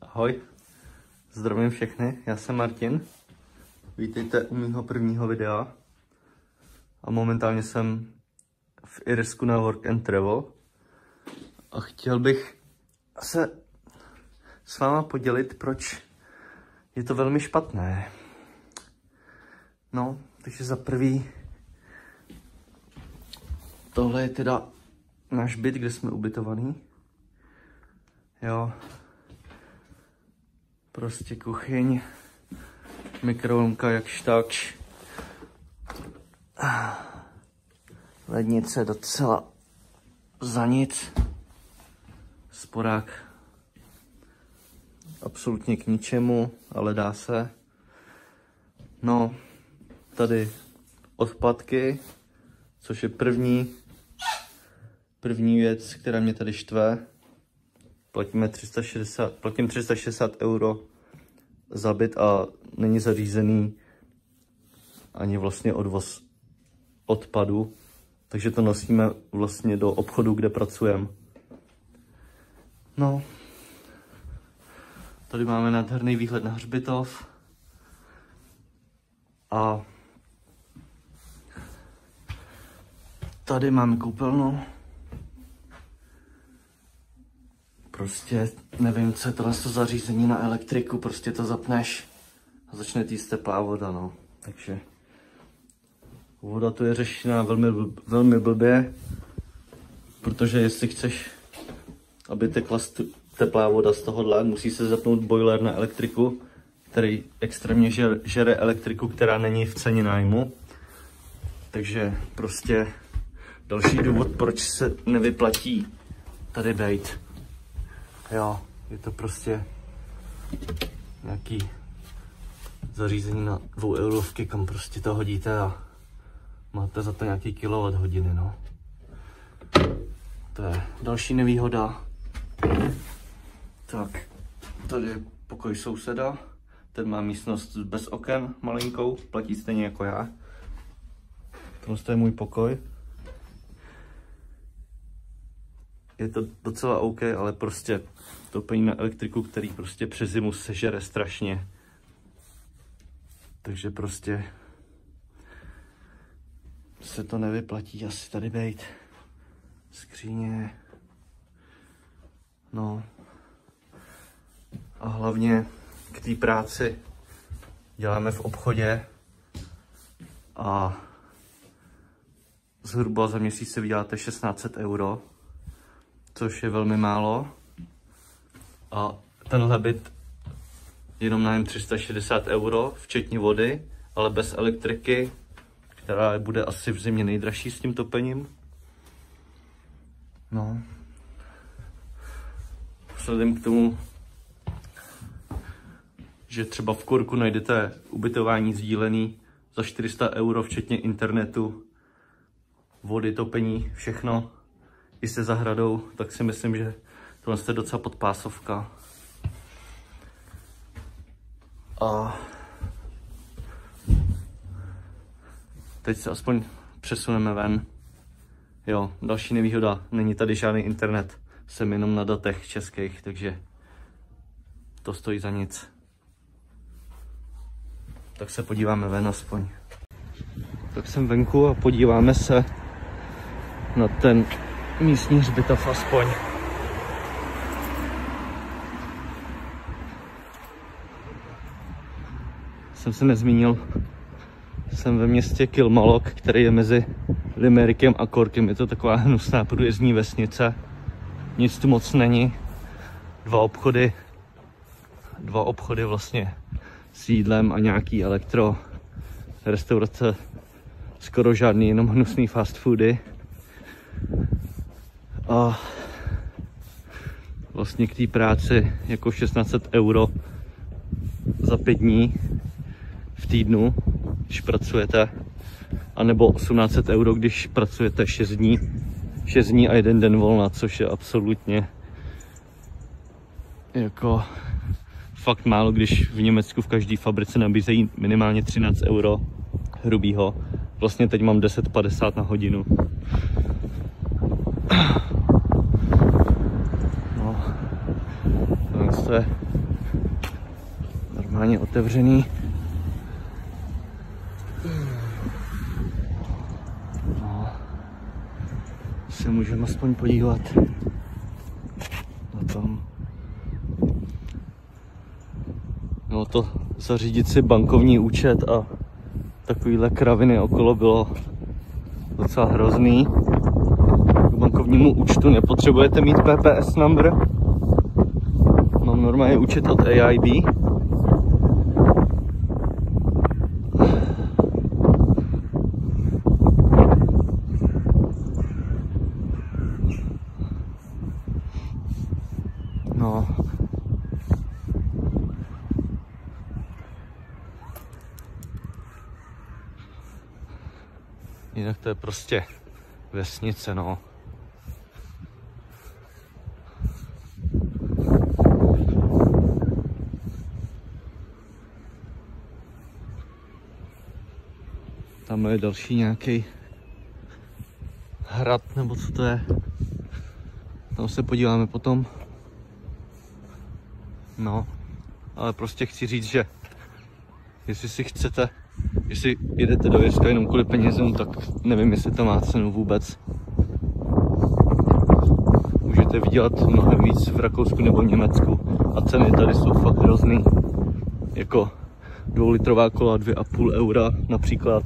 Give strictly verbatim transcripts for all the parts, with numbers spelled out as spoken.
Ahoj, zdravím všechny, já jsem Martin, vítejte u mého prvního videa a momentálně jsem v Irsku na Work and Travel a chtěl bych se s váma podělit, proč je to velmi špatné. No, takže za prvý, tohle je teda náš byt, kde jsme ubytovaný. Jo. Prostě kuchyň, mikrovlnka jakž takž. Lednice docela za nic. Sporák absolutně k ničemu, ale dá se. No, tady odpadky, což je první, první věc, která mě tady štve. Platíme tři sta šedesát, platím tři sta šedesát euro za byt a není zařízený ani vlastně odvoz odpadu, takže to nosíme vlastně do obchodu, kde pracujeme. No, tady máme nádherný výhled na hřbitov a tady máme koupelnu. Prostě nevím, co je tohle zařízení na elektriku, prostě to zapneš a začne týct teplá voda, no. Takže voda tu je řešená velmi, velmi blbě, protože jestli chceš, aby tekla teplá voda z tohohle, musí se zapnout boiler na elektriku, který extrémně žere, žere elektriku, která není v ceně nájmu. Takže prostě další důvod, proč se nevyplatí tady bejt. Jo, je to prostě nějaký zařízení na dvou eurovky, kam prostě to hodíte a máte za to nějaký kilowatt hodiny, no. To je další nevýhoda. Tak, tady je pokoj souseda, ten má místnost bez oken, malinkou, platí stejně jako já. Tohle je můj pokoj. Je to docela OK, ale prostě topení na elektriku, který prostě přes zimu sežere strašně. Takže prostě se to nevyplatí asi tady bejt. Skříně. No. A hlavně k té práci děláme v obchodě a zhruba za měsíc se vyděláte šestnáct set euro, což je velmi málo. A tenhle byt jenom nájem tři sta šedesát euro, včetně vody, ale bez elektriky, která bude asi v zimě nejdražší s tím topením. No. Vzhledem k tomu, že třeba v Korku najdete ubytování sdílený za čtyři sta euro, včetně internetu, vody, topení, všechno, i se zahradou, tak si myslím, že tohle je docela podpásovka. A teď se aspoň přesuneme ven. Jo, další nevýhoda, není tady žádný internet, jsem jenom na datech českých, takže to stojí za nic. Tak se podíváme ven aspoň. Tak jsem venku a podíváme se na ten místní hřbitov aspoň. Jsem se nezmínil, jsem ve městě Kilmallock, který je mezi Limerickem a Corkem. Je to taková hnusná průjezdní vesnice. Nic tu moc není. Dva obchody, dva obchody vlastně s jídlem a nějaký elektro. Restaurace skoro žádný, jenom hnusný fast foody. A vlastně k té práci jako šestnáct set euro za pět dní v týdnu, když pracujete, anebo osmnáct set euro, když pracujete šest dní, šest dní a jeden den volna, což je absolutně jako fakt málo, když v Německu v každé fabrice nabízejí minimálně třináct euro hrubýho. Vlastně teď mám deset padesát na hodinu. No, to je normálně otevřený. No, se můžeme aspoň podívat na tom. No to zařídit si bankovní účet a takovýhle kraviny okolo bylo docela hrozný. K bankovnímu účtu nepotřebujete mít P P S number. Mám normálně účet od A I B. No. Jinak to je prostě vesnice, no. Tam je další nějaký hrad, nebo co to je. Tam se podíváme potom. No, ale prostě chci říct, že jestli si chcete, jestli jedete do Jirska jenom kvůli penězům, tak nevím, jestli to má cenu vůbec. Můžete vydělat mnohem víc v Rakousku nebo Německu a ceny tady jsou fakt hrozný. Jako dvoulitrová kola dvě a půl eura například.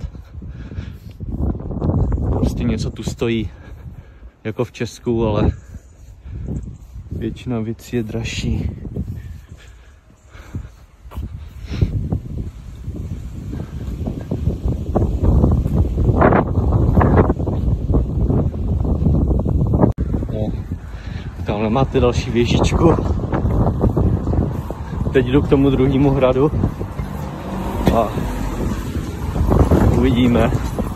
Prostě něco tu stojí jako v Česku, ale většina věcí je dražší. Tamhle máte další věžičku. Teď jdu k tomu druhému hradu a uvidíme.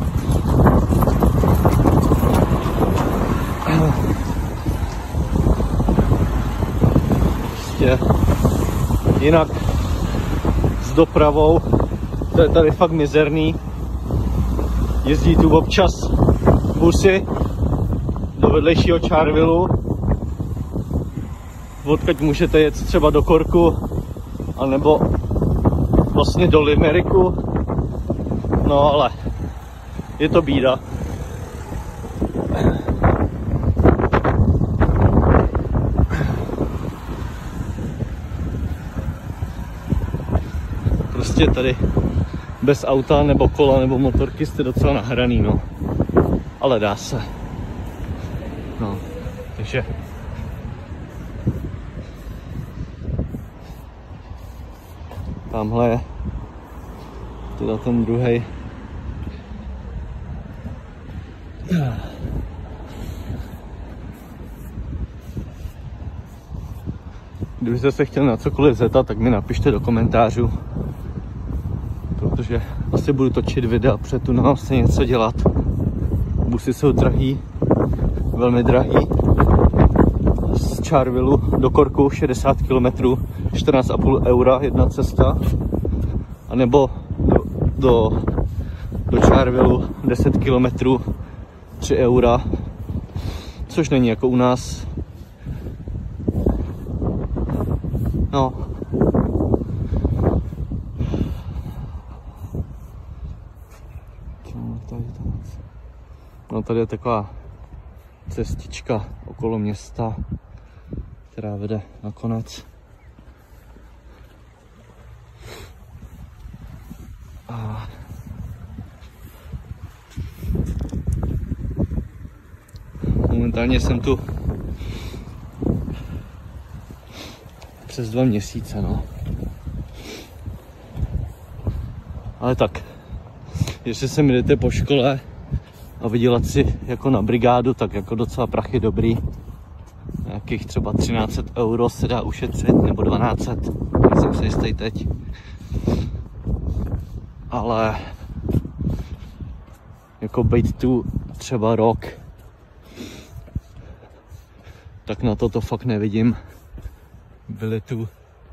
Prostě jinak s dopravou to je tady fakt mizerný. Jezdí tu občas busy do vedlejšího Charlevilleu, odkud můžete jet třeba do Corku, anebo vlastně do Limericku. No ale je to bída. Prostě tady bez auta nebo kola nebo motorky jste docela nahraný, no. Ale dá se. No, takže tamhle je teda ten druhý. Kdybyste se chtěli na cokoliv zeptat, tak mi napište do komentářů, protože asi budu točit videa před tu se něco dělat. Busy jsou drahý, velmi drahý. Z Charlevilleu do Corku šedesát kilometrů, čtrnáct a půl eura jedna cesta. A nebo do, do, do Charlevilleu deset kilometrů, tři eura. Což není jako u nás. No. No tady je taková cestička okolo města, která vede na konec. A momentálně jsem tu přes dva měsíce, no. Ale tak, jestli se mi jdete po škole a vydělat si jako na brigádu, tak jako docela prachy dobrý. Nějakých třeba třináct set euro se dá ušetřit, nebo dvanáct set, nejsem si jistý teď. Ale jako být tu třeba rok, tak na to to fakt nevidím. Byli tu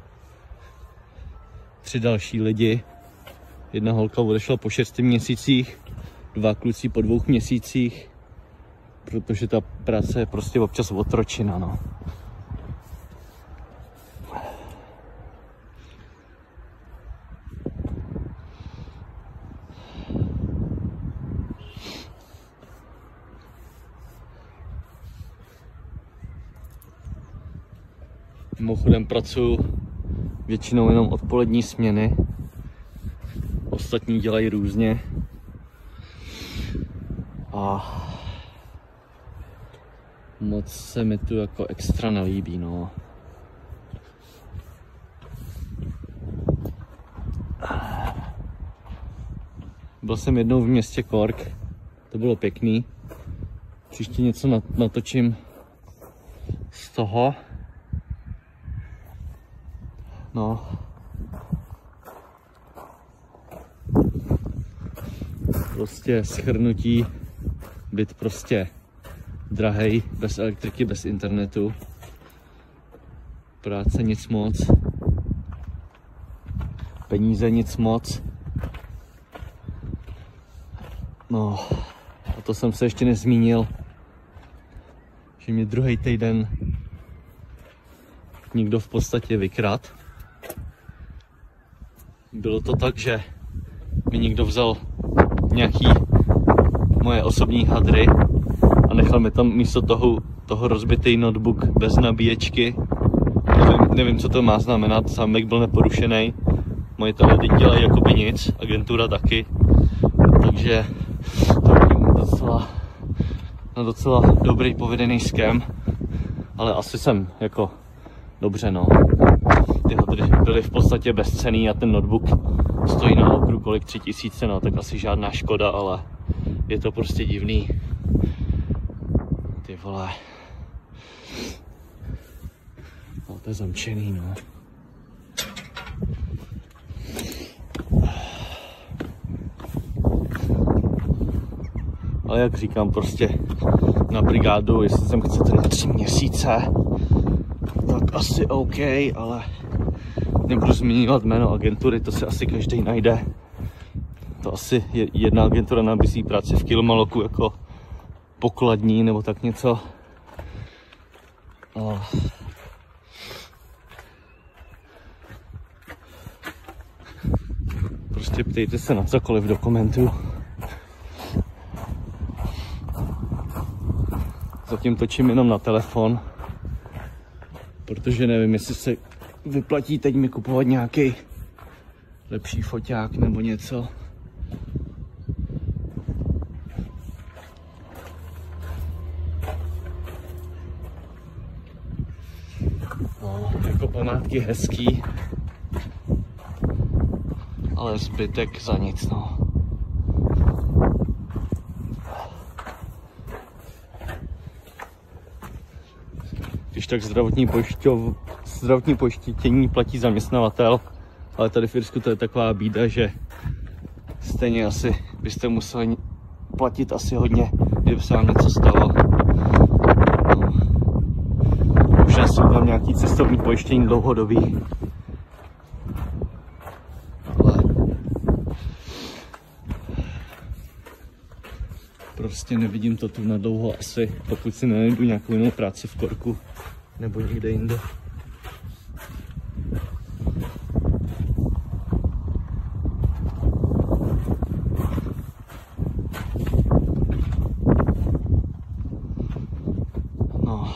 tři další lidi. Jedna holka odešla po šesti měsících, dva kluci po dvou měsících, protože ta práce je prostě občas otročina, no. Mimochodem pracuji většinou jenom odpolední směny. Ostatní dělají různě. A moc se mi tu jako extra nelíbí, no. Byl jsem jednou v městě Cork, to bylo pěkný. Příště něco natočím z toho. No. Prostě shrnutí, byt prostě drahej, bez elektriky, bez internetu. Práce nic moc. Peníze nic moc. No, a to jsem se ještě nezmínil, že mě druhý týden někdo v podstatě vykrad. Bylo to tak, že mi někdo vzal nějaký moje osobní hadry a nechal mi tam místo toho, toho rozbitý notebook bez nabíječky. Nevím, nevím, co to má znamenat, zámek byl neporušený. Moje tady dělají jakoby nic, agentura taky. Takže to je docela, no docela dobrý povedený scam. Ale asi jsem jako dobře, no. Ty hadry byly v podstatě bezcenný a ten notebook stojí na okru kolik tři tisíce, no, tak asi žádná škoda, ale je to prostě divný. Ty vole. No, to je zamčený, no. Ale jak říkám, prostě na brigádu, jestli sem chcete na tři měsíce, tak asi OK, ale nebudu zmiňovat jméno agentury, to si asi každý najde. To asi je, jedna agentura nabízí práci v Kilmaloku jako pokladní nebo tak něco. A prostě ptejte se na cokoliv do komentů. Zatím točím jenom na telefon, protože nevím, jestli se vyplatí teď mi kupovat nějaký lepší foťák nebo něco. No, jako památky hezký, ale zbytek za nic, no. Když tak zdravotní, pojišťov, zdravotní pojištění platí zaměstnavatel, ale tady v Irsku to je taková bída, že stejně asi byste museli platit asi hodně, kdyby se vám něco stalo. No. Možná jsou tam nějaký cestovní pojištění dlouhodobý. Ale prostě nevidím to tu na dlouho asi, pokud si nenajdu nějakou jinou práci v Corku nebo někde jinde. No.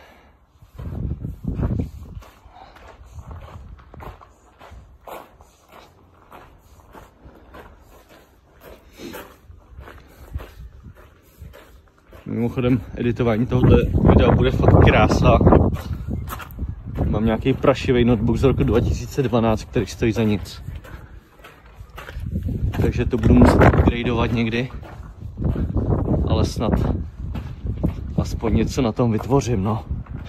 Mimochodem, editování tohoto videa bude fakt krása. Mám nějaký prašivý notebook z roku dva tisíce dvanáct, který stojí za nic. Takže to budu muset upgradeovat někdy. Ale snad aspoň něco na tom vytvořím, no.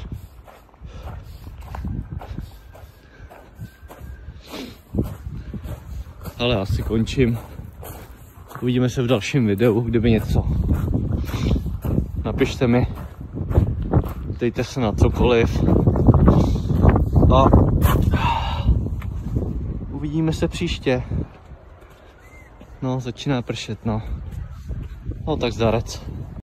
Ale asi končím. Uvidíme se v dalším videu, kdyby něco. Napište mi, ptejte se na cokoliv a uvidíme se příště. No, začíná pršet, no. No tak zdarec.